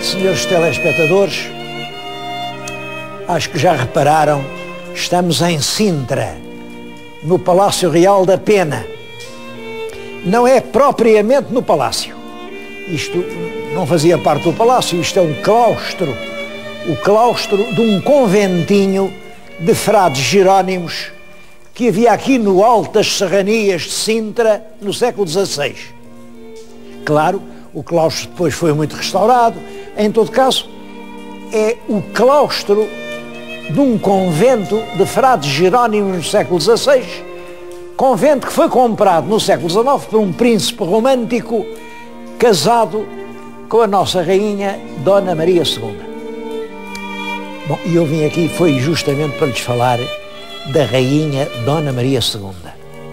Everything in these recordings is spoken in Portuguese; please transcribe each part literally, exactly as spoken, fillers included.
Senhores telespectadores, acho que já repararam, estamos em Sintra, no Palácio Real da Pena. Não é propriamente no palácio. Isto não fazia parte do palácio, isto é um claustro, o claustro de um conventinho de frades jerónimos que havia aqui no alto das serranias de Sintra no século dezasseis. Claro, o claustro depois foi muito restaurado. Em todo caso, é o claustro de um convento de frades jerónimos no século dezasseis, convento que foi comprado no século dezanove por um príncipe romântico casado com a nossa rainha Dona Maria segunda. Bom, e eu vim aqui foi justamente para lhes falar da rainha Dona Maria segunda.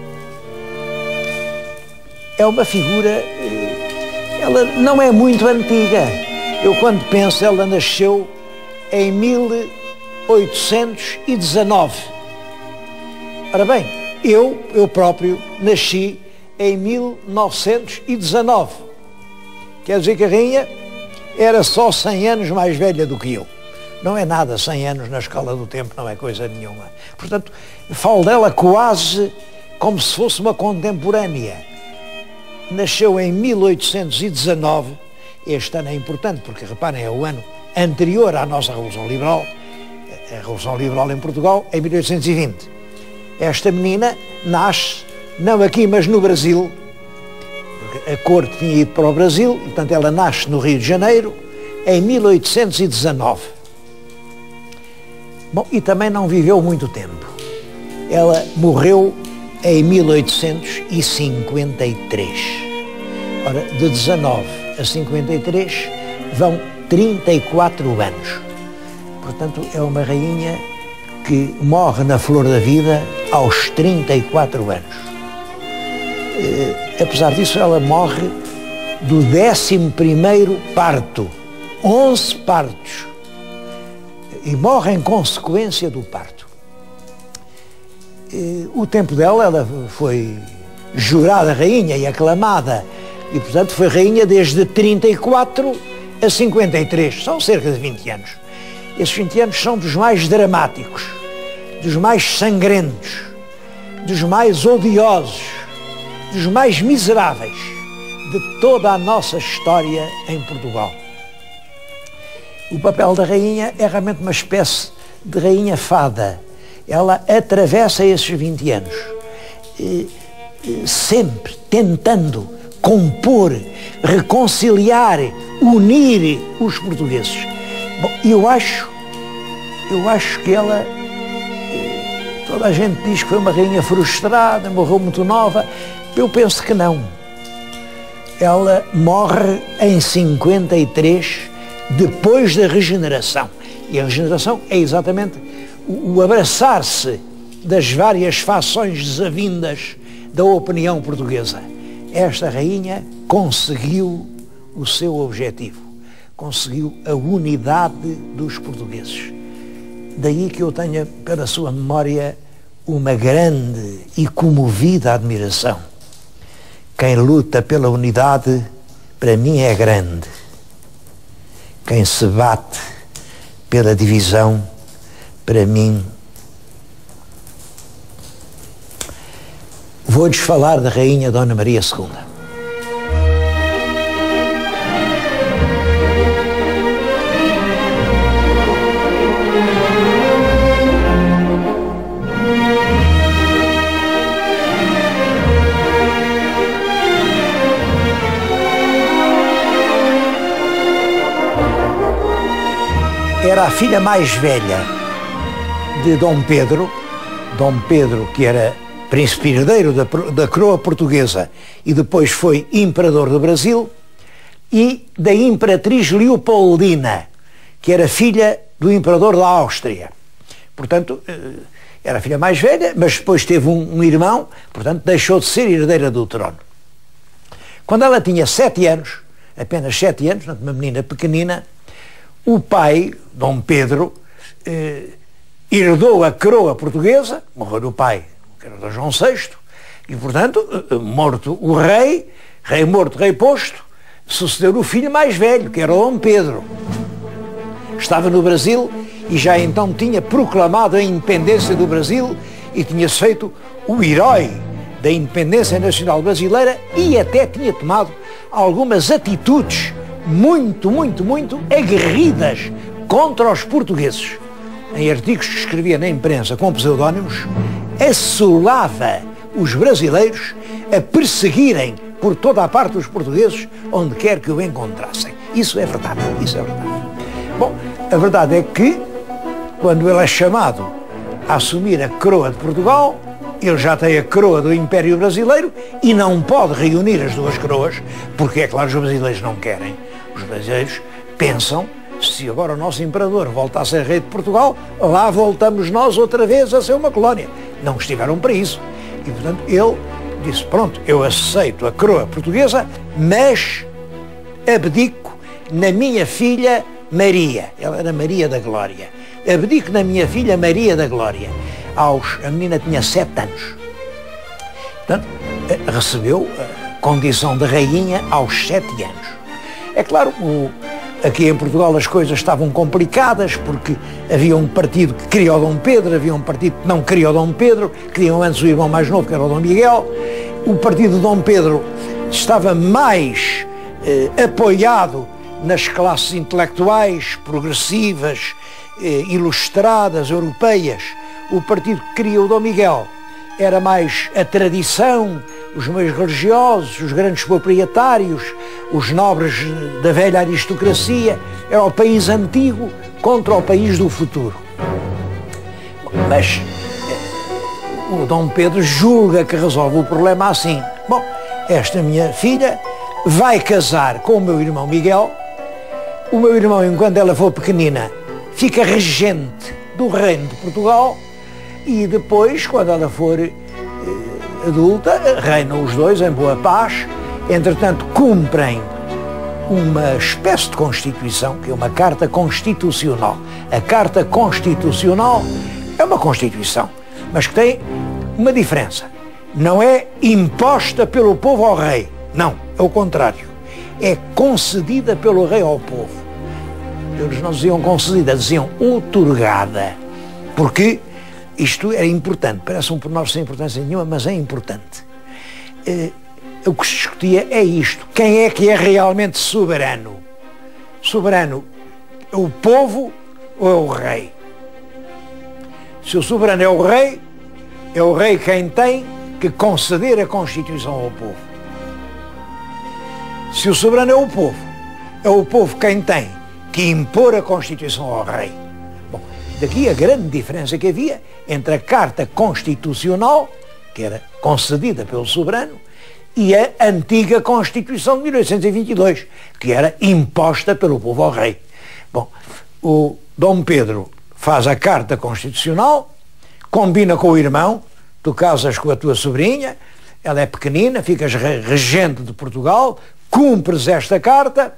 É uma figura, ela não é muito antiga. Eu quando penso, ela nasceu em mil oitocentos e dezanove. Ora bem, eu, eu próprio nasci em mil novecentos e dezanove. Quer dizer que a rainha era só cem anos mais velha do que eu. Não é nada, cem anos na escala do tempo não é coisa nenhuma. Portanto, falo dela quase como se fosse uma contemporânea. Nasceu em mil oitocentos e dezanove. Este ano é importante porque, reparem, é o ano anterior à nossa Revolução Liberal, a Revolução Liberal em Portugal, em mil oitocentos e vinte. Esta menina nasce, não aqui, mas no Brasil, porque a corte tinha ido para o Brasil, e, portanto, ela nasce no Rio de Janeiro, em mil oitocentos e dezanove. Bom, e também não viveu muito tempo. Ela morreu em mil oitocentos e cinquenta e três. Ora, de dezanove a cinquenta e três vão trinta e quatro anos. Portanto, é uma rainha que morre na flor da vida aos trinta e quatro anos. Eh, apesar disso, ela morre do décimo primeiro parto, onze partos, e morre em consequência do parto. Eh, o tempo dela, ela foi jurada rainha e aclamada, e portanto foi rainha desde trinta e quatro a cinquenta e três, são cerca de vinte anos. Esses vinte anos são dos mais dramáticos, dos mais sangrentos, dos mais odiosos, dos mais miseráveis de toda a nossa história em Portugal. O papel da rainha é realmente uma espécie de rainha fada. Ela atravessa esses vinte anos, sempre tentando compor, reconciliar, unir os portugueses. Bom, eu acho, eu acho que ela, toda a gente diz que foi uma rainha frustrada, morreu muito nova. Eu penso que não. Ela morre em cinquenta e três, depois da regeneração. E a regeneração é exatamente o, o abraçar-se das várias fações desavindas da opinião portuguesa. Esta rainha conseguiu o seu objetivo, conseguiu a unidade dos portugueses. Daí que eu tenha, pela sua memória, uma grande e comovida admiração. Quem luta pela unidade, para mim, é grande. Quem se bate pela divisão, para mim... Vou-lhes falar da rainha Dona Maria segunda. Era a filha mais velha de Dom Pedro, Dom Pedro que era príncipe herdeiro da, da coroa portuguesa e depois foi imperador do Brasil, e da imperatriz Leopoldina, que era filha do imperador da Áustria. Portanto, era a filha mais velha, mas depois teve um, um irmão, portanto deixou de ser herdeira do trono. Quando ela tinha sete anos, apenas sete anos, uma menina pequenina, o pai, Dom Pedro, eh, herdou a coroa portuguesa, morreu o pai, que era Dom João sexto, e portanto, morto o rei, rei morto, rei posto, sucedeu o filho mais velho, que era Dom Pedro. estava no Brasil e já então tinha proclamado a independência do Brasil e tinha-se feito o herói da independência nacional brasileira e até tinha tomado algumas atitudes muito, muito, muito aguerridas contra os portugueses. Em artigos que escrevia na imprensa com pseudónimos, assolava os brasileiros a perseguirem por toda a parte os portugueses onde quer que o encontrassem. Isso é verdade, isso é verdade. Bom, a verdade é que quando ele é chamado a assumir a coroa de Portugal, ele já tem a coroa do Império Brasileiro e não pode reunir as duas coroas, porque é claro, os brasileiros não querem. Os brasileiros pensam, se agora o nosso imperador volta a ser rei de Portugal, lá voltamos nós outra vez a ser uma colónia. Não estiveram para isso. E, portanto, ele disse, pronto, eu aceito a coroa portuguesa, mas abdico na minha filha Maria. Ela era Maria da Glória. Abdico na minha filha Maria da Glória. Aos, a menina tinha sete anos. Portanto, recebeu a condição de rainha aos sete anos. É claro, o, aqui em Portugal as coisas estavam complicadas porque havia um partido que queria o Dom Pedro, havia um partido que não queria o Dom Pedro, queriam antes o irmão mais novo, que era o Dom Miguel. O partido de Dom Pedro estava mais eh, apoiado nas classes intelectuais, progressivas, eh, ilustradas, europeias. O partido que queria o Dom Miguel era mais a tradição, os meios religiosos, os grandes proprietários, os nobres da velha aristocracia. Era o país antigo contra o país do futuro. Mas o Dom Pedro julga que resolve o problema assim. Bom, esta minha filha vai casar com o meu irmão Miguel. O meu irmão, enquanto ela for pequenina, fica regente do reino de Portugal e depois, quando ela for eh, adulta, reinam os dois em boa paz. Entretanto, cumprem uma espécie de Constituição, que é uma Carta Constitucional. A Carta Constitucional é uma Constituição, mas que tem uma diferença. Não é imposta pelo povo ao rei. Não, é o contrário. É concedida pelo rei ao povo. Eles não diziam concedida, diziam outorgada. Porque isto é importante. Parece um pormenor sem importância nenhuma, mas é importante. Eh, o que se discutia é isto. Quem é que é realmente soberano? Soberano é o povo ou é o rei? Se o soberano é o rei, é o rei quem tem que conceder a Constituição ao povo. Se o soberano é o povo, é o povo quem tem que impor a Constituição ao rei. Bom, daqui a grande diferença que havia entre a Carta Constitucional, que era concedida pelo soberano, e a antiga Constituição de mil oitocentos e vinte e dois, que era imposta pelo povo ao rei. Bom, o Dom Pedro faz a Carta Constitucional, combina com o irmão, tu casas com a tua sobrinha, ela é pequenina, ficas regente de Portugal, cumpres esta carta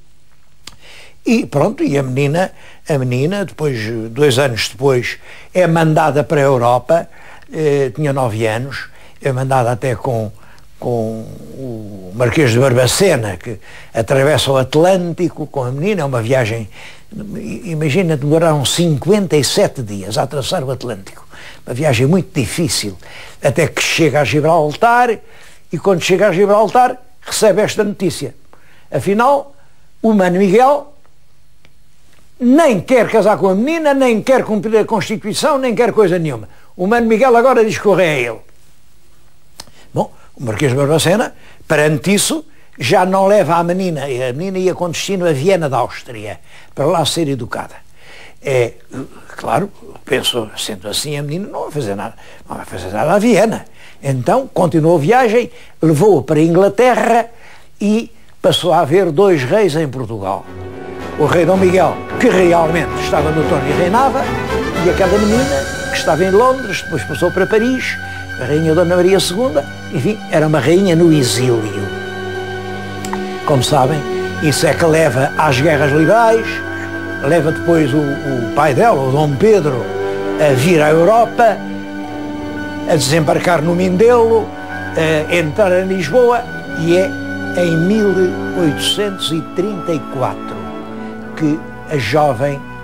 e pronto, e a menina, a menina, depois, dois anos depois, é mandada para a Europa, eh, tinha nove anos, é mandada até com, com o Marquês de Barbacena, que atravessa o Atlântico com a menina, é uma viagem, imagina, demoraram cinquenta e sete dias a atravessar o Atlântico, uma viagem muito difícil, até que chega a Gibraltar, e quando chega a Gibraltar, recebe esta notícia. Afinal, o Mano Miguel nem quer casar com a menina, nem quer cumprir a Constituição, nem quer coisa nenhuma. O Mano Miguel agora diz que o rei é ele. Bom, o Marquês de Barbacena, perante isso, já não leva a menina. A menina ia com destino a Viena da Áustria, para lá ser educada. É, claro, pensou, sendo assim, a menina não vai fazer nada, não vai fazer nada a Viena. Então, continuou a viagem, levou-a para a Inglaterra e passou a haver dois reis em Portugal. O rei Dom Miguel, que realmente estava no trono e reinava, e aquela menina, que estava em Londres, depois passou para Paris, a rainha Dona Maria segunda, enfim, era uma rainha no exílio. Como sabem, isso é que leva às guerras liberais, leva depois o, o pai dela, o Dom Pedro, a vir à Europa, a desembarcar no Mindelo, a entrar em Lisboa, e é em mil oitocentos e trinta e quatro que a jovem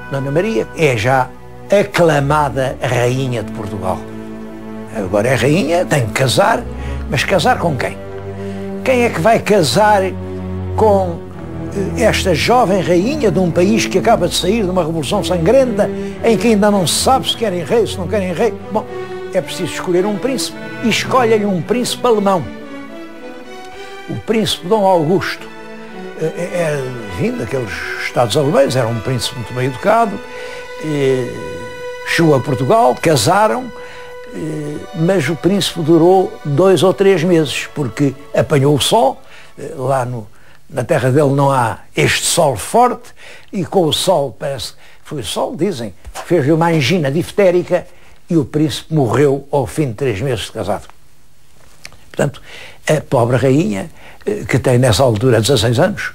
Dona Maria é já aclamada rainha de Portugal. Agora é rainha, tem que casar, mas casar com quem? Quem é que vai casar com esta jovem rainha de um país que acaba de sair de uma revolução sangrenta, em que ainda não se sabe se querem rei, se não querem rei? Bom, é preciso escolher um príncipe, e escolhem um príncipe alemão. O príncipe Dom Augusto é vindo daqueles Estados alemães, era um príncipe muito bem educado, chegou a Portugal, casaram, mas o príncipe durou dois ou três meses, porque apanhou o sol, lá no, na terra dele não há este sol forte, e com o sol, parece que foi o sol, dizem, fez-lhe uma angina diftérica, e o príncipe morreu ao fim de três meses de casado. Portanto, a pobre rainha, que tem nessa altura dezasseis anos,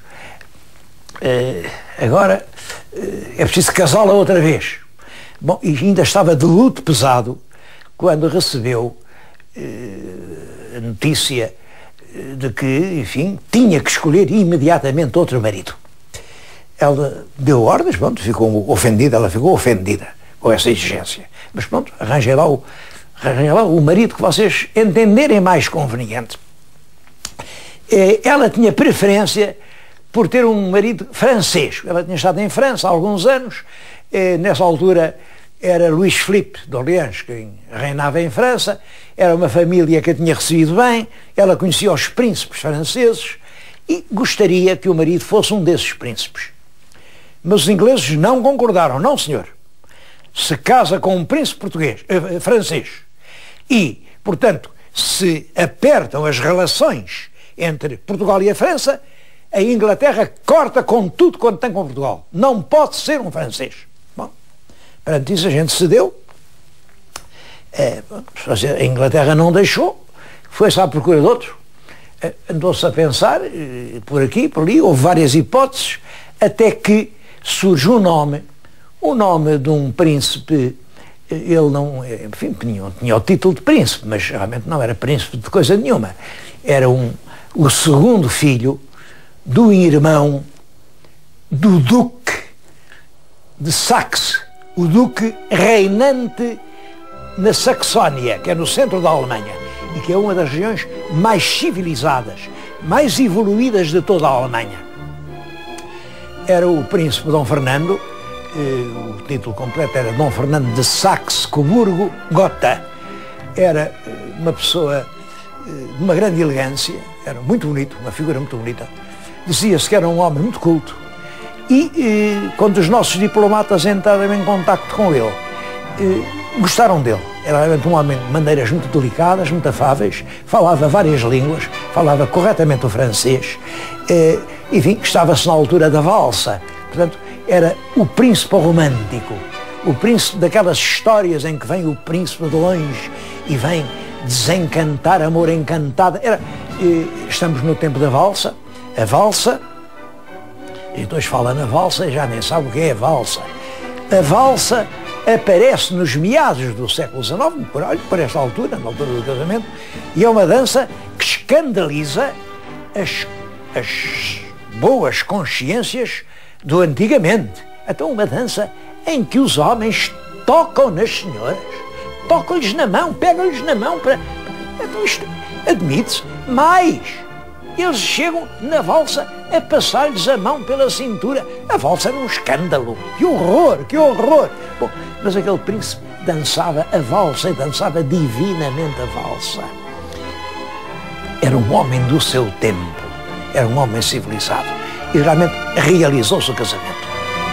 agora é preciso casá-la outra vez. Bom, e ainda estava de luto pesado quando recebeu a notícia de que, enfim, tinha que escolher imediatamente outro marido. Ela deu ordens, pronto, ficou ofendida, ela ficou ofendida com essa exigência. Mas pronto, arranjem lá o, arranjem lá o marido que vocês entenderem mais conveniente. Ela tinha preferência por ter um marido francês. Ela tinha estado em França há alguns anos. Nessa altura era Luís Filipe de Orleans quem reinava em França. Era uma família que a tinha recebido bem. Ela conhecia os príncipes franceses e gostaria que o marido fosse um desses príncipes. Mas os ingleses não concordaram. Não, senhor. Se casa com um príncipe português, eh, francês e, portanto, se apertam as relações entre Portugal e a França, a Inglaterra corta com tudo quanto tem com Portugal. Não pode ser um francês. Bom, perante isso a gente cedeu. É, a Inglaterra não deixou, foi-se à procura de outro. É, andou-se a pensar, por aqui, por ali, houve várias hipóteses, até que surge um nome, o nome de um príncipe. Ele não, enfim, tinha, tinha o título de príncipe, mas realmente não era príncipe de coisa nenhuma. Era um, o segundo filho do irmão do duque de Saxe, o duque reinante na Saxónia, que é no centro da Alemanha, e que é uma das regiões mais civilizadas, mais evoluídas de toda a Alemanha. Era o príncipe Dom Fernando. O título completo era Dom Fernando de Saxe-Coburgo-Gotha. Era uma pessoa de uma grande elegância, era muito bonito, uma figura muito bonita. Dizia-se que era um homem muito culto. E, e quando os nossos diplomatas entraram em contacto com ele, e, gostaram dele. Era realmente um homem de maneiras muito delicadas, muito afáveis, falava várias línguas, falava corretamente o francês, e, enfim, estava-se na altura da valsa. Portanto, era o príncipe romântico, o príncipe daquelas histórias em que vem o príncipe de longe e vem desencantar amor encantado. Era, estamos no tempo da valsa, a valsa, e depois fala na valsa e já nem sabe o que é a valsa. A valsa aparece nos meados do século dezenove, por, olha, por esta altura, na altura do casamento, e é uma dança que escandaliza as, as boas consciências do antigamente. Então, uma dança em que os homens tocam nas senhoras, tocam-lhes na mão, pegam-lhes na mão para... Então isto admite-se. Mais, eles chegam na valsa a passar-lhes a mão pela cintura. A valsa era um escândalo. Que horror, que horror. Bom, mas aquele príncipe dançava a valsa e dançava divinamente a valsa. Era um homem do seu tempo. Era um homem civilizado. E realmente realizou-se o casamento.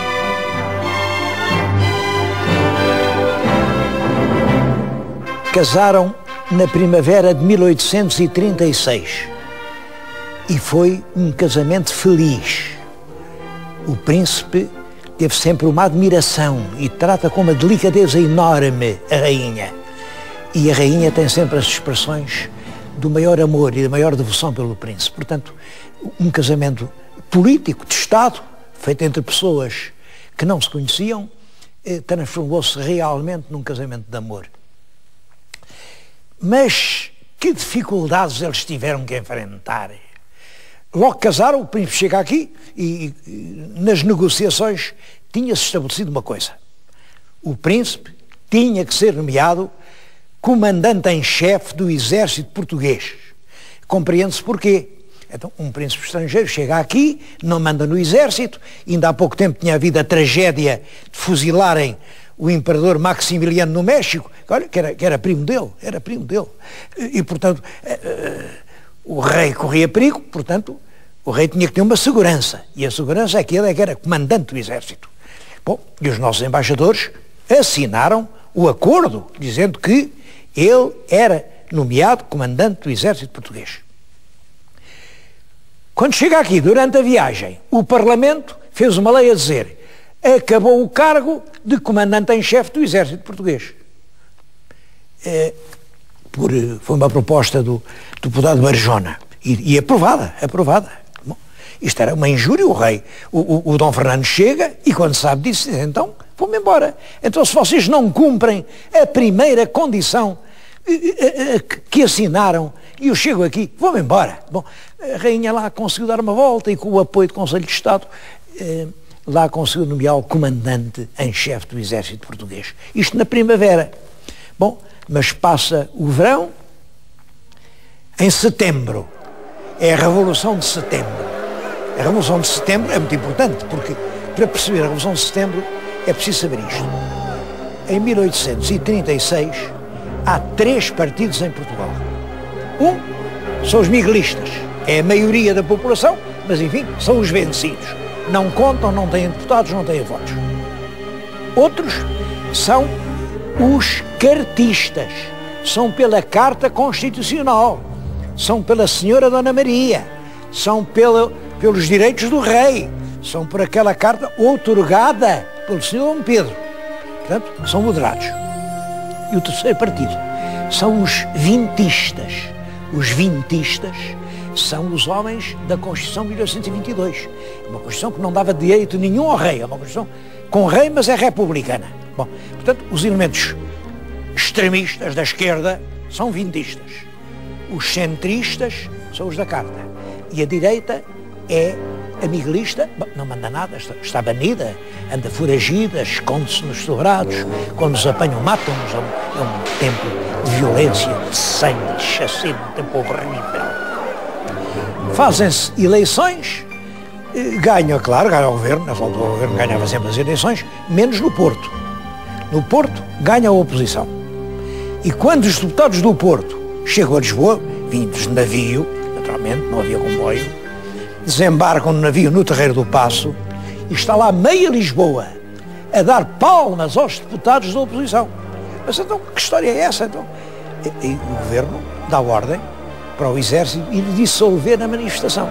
Casaram na primavera de mil oitocentos e trinta e seis e foi um casamento feliz. O príncipe teve sempre uma admiração e trata com uma delicadeza enorme a rainha. E a rainha tem sempre as expressões do maior amor e da maior devoção pelo príncipe. Portanto, um casamento político, de Estado, feito entre pessoas que não se conheciam, transformou-se realmente num casamento de amor. Mas que dificuldades eles tiveram que enfrentar. Logo casaram, o príncipe chega aqui e, e nas negociações tinha-se estabelecido uma coisa. O príncipe tinha que ser nomeado comandante em chefe do exército português. Compreende-se porquê. Então, um príncipe estrangeiro chega aqui, não manda no exército, ainda há pouco tempo tinha havido a tragédia de fuzilarem o imperador Maximiliano no México, olha, que era, que era primo dele, era primo dele. E, portanto, uh, o rei corria perigo, portanto, o rei tinha que ter uma segurança, e a segurança é que ele é que era comandante do exército. Bom, e os nossos embaixadores assinaram o acordo, dizendo que ele era nomeado comandante do exército português. Quando chega aqui, durante a viagem, o Parlamento fez uma lei a dizer: acabou o cargo de comandante em chefe do exército português. É, por, foi uma proposta do, do deputado Barjona, e, e aprovada, aprovada. Bom, isto era uma injúria, o rei, o, o, o Dom Fernando chega e quando sabe disso, diz, então, vou-me embora. Então, se vocês não cumprem a primeira condição que assinaram, e eu chego aqui, vou-me embora. Bom, a rainha lá conseguiu dar uma volta e com o apoio do Conselho de Estado, eh, lá conseguiu nomear o comandante em chefe do exército português. Isto na primavera. Bom, mas passa o verão, em setembro, é a Revolução de Setembro. A Revolução de Setembro é muito importante, porque para perceber a Revolução de Setembro é preciso saber isto. Em mil oitocentos e trinta e seis, há três partidos em Portugal. Um são os miguelistas, é a maioria da população, mas enfim, são os vencidos. Não contam, não têm deputados, não têm votos. Outros são os cartistas, são pela Carta Constitucional, são pela Senhora Dona Maria, são pela, pelos direitos do rei, são por aquela carta outorgada pelo senhor Dom Pedro. Portanto, são moderados. E o terceiro partido são os vintistas. Os vintistas são os homens da Constituição de mil oitocentos e vinte e dois. Uma Constituição que não dava direito nenhum ao rei. É uma Constituição com rei, mas é republicana. Bom, portanto, os elementos extremistas da esquerda são vintistas. Os centristas são os da Carta. E a direita é a miguelista, bom, não manda nada, está, está banida, anda foragida, esconde-se nos sobrados, quando os apanham, matam-nos. É um, é um tempo de violência, de sangue, de chacina, um tempo horrível. Fazem-se eleições, ganha, claro, ganha o governo, nessa altura o governo ganhava sempre as eleições, menos no Porto. No Porto ganha a oposição. E quando os deputados do Porto chegam a Lisboa, vindos de navio, naturalmente, não havia comboio, desembarcam no navio no Terreiro do Paço e está lá meia Lisboa a dar palmas aos deputados da oposição. Mas então, que história é essa? Então, e, e o governo dá ordem para o exército ir dissolver a manifestação.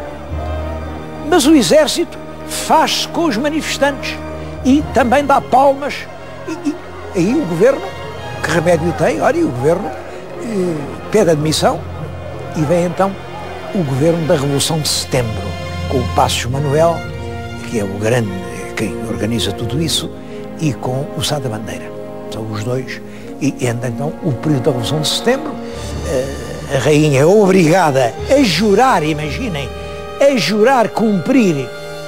Mas o exército faz-se com os manifestantes e também dá palmas. E, e aí o governo, que remédio tem? Olha, e o governo eh, pede admissão e vem então o governo da Revolução de Setembro, com o Passos Manuel, que é o grande, quem organiza tudo isso, e com o Sá da Bandeira. São os dois. E entra então o período da Revolução de Setembro. A rainha é obrigada a jurar, imaginem, a jurar cumprir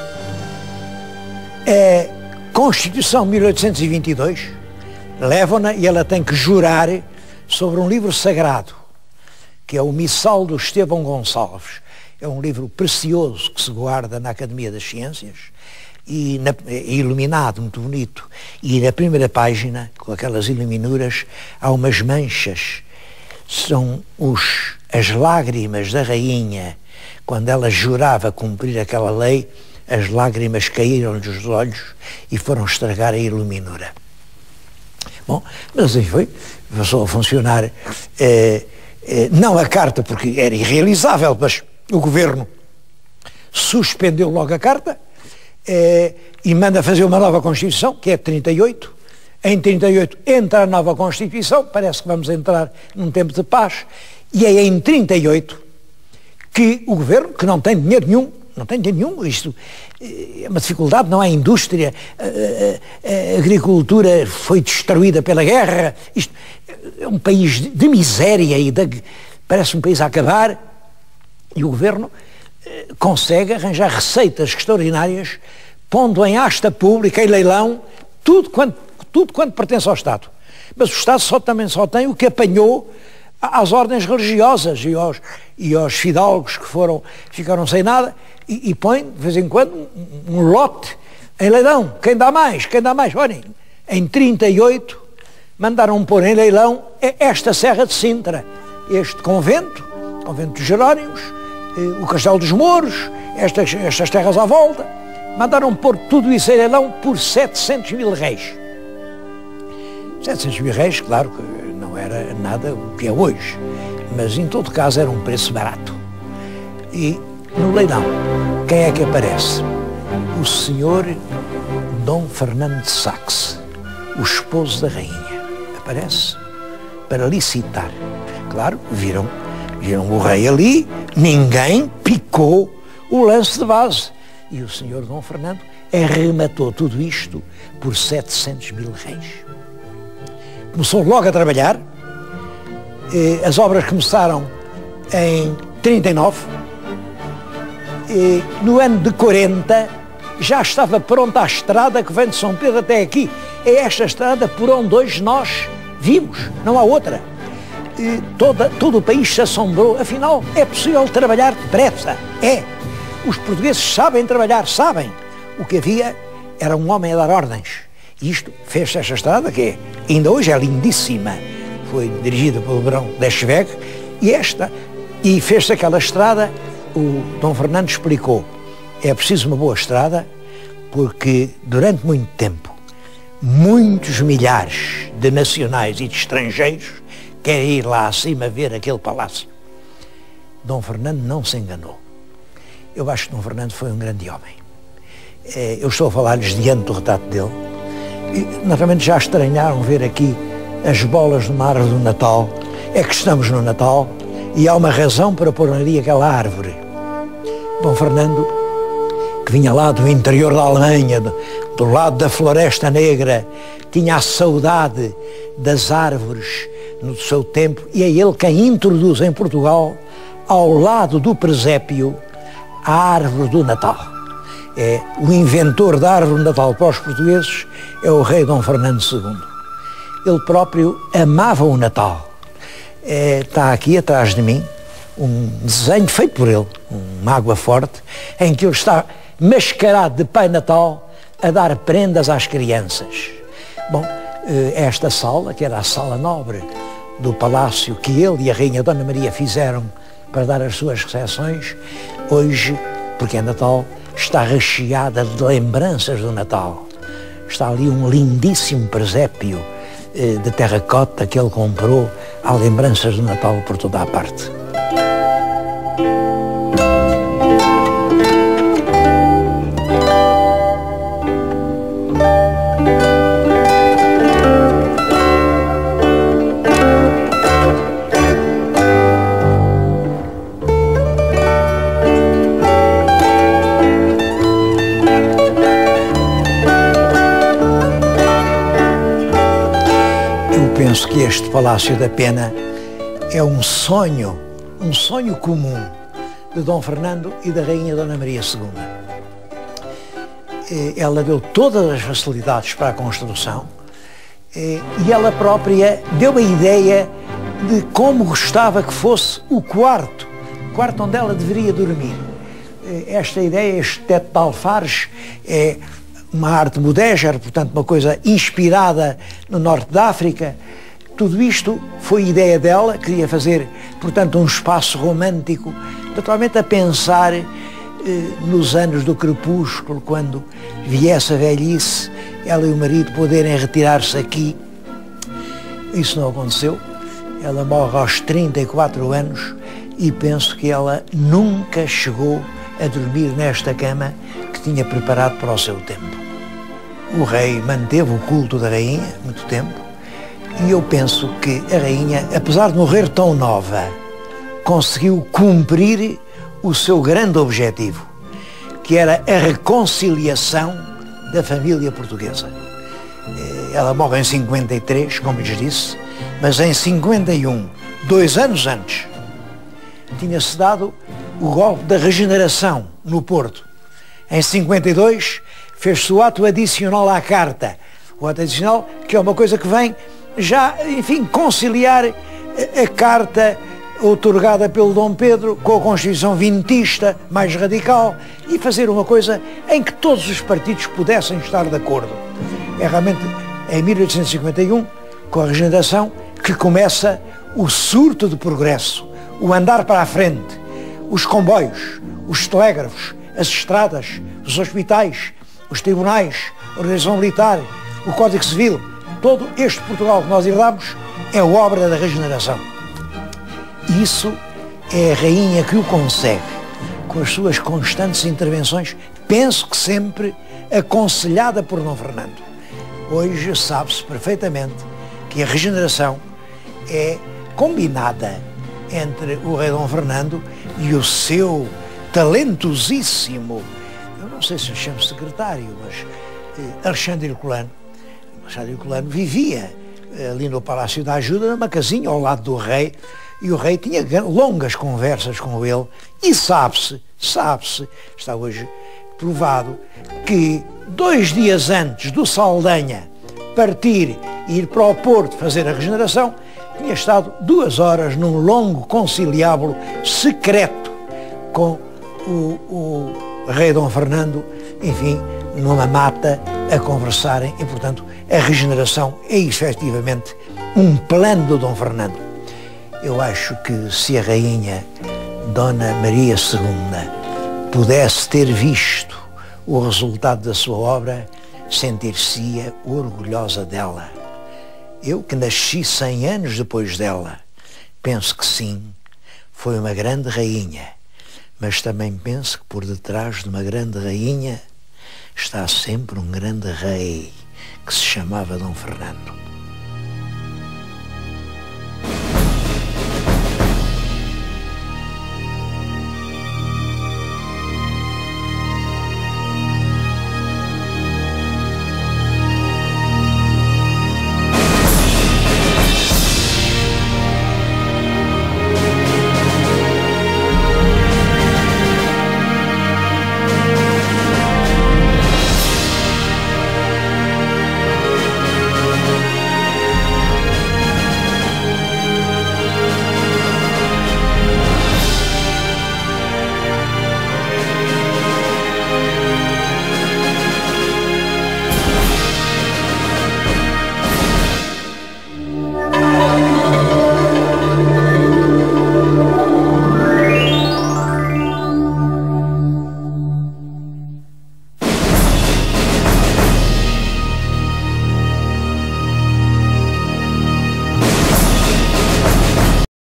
a Constituição de mil oitocentos e vinte e dois. Levam-na e ela tem que jurar sobre um livro sagrado, que é o Missal do Estevão Gonçalves. É um livro precioso que se guarda na Academia das Ciências, e na, é iluminado, muito bonito, e na primeira página, com aquelas iluminuras, há umas manchas, são os, as lágrimas da rainha, quando ela jurava cumprir aquela lei, as lágrimas caíram dos olhos e foram estragar a iluminura. Bom, mas assim foi, passou a funcionar, eh, eh, não a carta, porque era irrealizável, mas o governo suspendeu logo a carta, eh, e manda fazer uma nova Constituição, que é de trinta e oito. Em trinta e oito entra a nova Constituição, parece que vamos entrar num tempo de paz, e é em trinta e oito que o governo, que não tem dinheiro nenhum, não tem dinheiro nenhum, isto é uma dificuldade, não há indústria, a, a, a agricultura foi destruída pela guerra, isto é um país de, de miséria e de, parece um país a acabar, e o governo eh, consegue arranjar receitas extraordinárias pondo em asta pública, em leilão, tudo quanto, tudo quanto pertence ao Estado. Mas o Estado só, também só tem o que apanhou às ordens religiosas e aos, e aos fidalgos que foram, ficaram sem nada, e, e põe, de vez em quando, um, um lote em leilão. Quem dá mais? Quem dá mais? Olhem, em trinta e oito mandaram pôr em leilão esta Serra de Sintra, este convento, o convento dos Jerónimos, o Castelo dos Mouros, estas, estas terras à volta, mandaram pôr tudo isso em leilão por setecentos mil réis. setecentos mil réis, claro que não era nada o que é hoje, mas em todo caso era um preço barato. E no leilão, quem é que aparece? O senhor Dom Fernando de Saxe, o esposo da rainha, aparece para licitar. Claro, viram, viram o rei ali, ninguém picou o lance de base. E o senhor Dom Fernando arrematou tudo isto por setecentos mil réis. Começou logo a trabalhar, as obras começaram em trinta e nove, e no ano de quarenta já estava pronta a estrada que vem de São Pedro até aqui. É esta estrada por onde hoje nós vimos, não há outra. E toda, todo o país se assombrou, afinal é possível trabalhar depressa, é. Os portugueses sabem trabalhar, sabem. O que havia era um homem a dar ordens. E isto fez-se esta estrada, que é, ainda hoje é lindíssima. Foi dirigida pelo Barão de Eschwege, e esta, e fez-se aquela estrada, o Dom Fernando explicou, é preciso uma boa estrada, porque durante muito tempo, muitos milhares de nacionais e de estrangeiros querem ir lá acima ver aquele palácio. Dom Fernando não se enganou. Eu acho que Dom Fernando foi um grande homem. Eu estou a falar-lhes diante do retrato dele. E, naturalmente já estranharam ver aqui as bolas de uma árvore do Natal. É que estamos no Natal e há uma razão para pôr ali aquela árvore. Dom Fernando, que vinha lá do interior da Alemanha, do, do lado da Floresta Negra, tinha a saudade das árvores no seu tempo, e é ele quem introduz em Portugal, ao lado do presépio, a árvore do Natal. É, o inventor da árvore do Natal para os portugueses é o rei Dom Fernando segundo. Ele próprio amava o Natal. É, está aqui atrás de mim um desenho feito por ele, uma água forte, em que ele está mascarado de Pai Natal a dar prendas às crianças. Bom, esta sala, que era a sala nobre do palácio que ele e a Rainha Dona Maria fizeram para dar as suas recepções, hoje, porque é Natal, está recheada de lembranças do Natal. Está ali um lindíssimo presépio eh, de terracota que ele comprou. Há lembranças do Natal por toda a parte. Penso que este Palácio da Pena é um sonho, um sonho comum de Dom Fernando e da Rainha Dona Maria segunda. Ela deu todas as facilidades para a construção e ela própria deu a ideia de como gostava que fosse o quarto, o quarto onde ela deveria dormir. Esta ideia, este teto de alfares, é uma arte mudéjar, portanto uma coisa inspirada no norte da África. Tudo isto foi ideia dela, queria fazer, portanto, um espaço romântico, naturalmente a pensar eh, nos anos do crepúsculo, quando viesse a velhice, ela e o marido poderem retirar-se aqui. Isso não aconteceu. Ela morre aos trinta e quatro anos e penso que ela nunca chegou a dormir nesta cama que tinha preparado para o seu tempo. O rei manteve o culto da rainha muito tempo e eu penso que a rainha, apesar de morrer tão nova, conseguiu cumprir o seu grande objetivo, que era a reconciliação da família portuguesa. Ela morre em cinquenta e três, como lhes disse, mas em cinquenta e um, dois anos antes, tinha-se dado o golpe da regeneração no Porto. Em cinquenta e dois fez-se o ato adicional à carta. O ato adicional, que é uma coisa que vem já, enfim, conciliar a, a carta outorgada pelo Dom Pedro com a Constituição vintista mais radical e fazer uma coisa em que todos os partidos pudessem estar de acordo. É realmente em mil oitocentos e cinquenta e um, com a regeneração, que começa o surto de progresso, o andar para a frente, os comboios, os telégrafos, as estradas, os hospitais, os tribunais, a organização militar, o Código Civil, todo este Portugal que nós herdamos é obra da regeneração. Isso é a rainha que o consegue, com as suas constantes intervenções, penso que sempre aconselhada por Dom Fernando. Hoje sabe-se perfeitamente que a regeneração é combinada entre o rei Dom Fernando e o seu talentosíssimo, eu não sei se eu chamo secretário, mas eh, Alexandre Herculano. Alexandre Herculano vivia eh, ali no Palácio da Ajuda, numa casinha ao lado do rei, e o rei tinha longas conversas com ele, e sabe-se, sabe-se, está hoje provado, que dois dias antes do Saldanha partir e ir para o Porto fazer a regeneração, tinha estado duas horas num longo conciliábulo secreto com o, o rei Dom Fernando, enfim, numa mata, a conversarem, e portanto a regeneração é efetivamente um plano do Dom Fernando. Eu acho que se a rainha Dona Maria segunda pudesse ter visto o resultado da sua obra, sentir-se-ia orgulhosa dela. Eu, que nasci cem anos depois dela, penso que sim, foi uma grande rainha, mas também penso que por detrás de uma grande rainha está sempre um grande rei que se chamava Dom Fernando.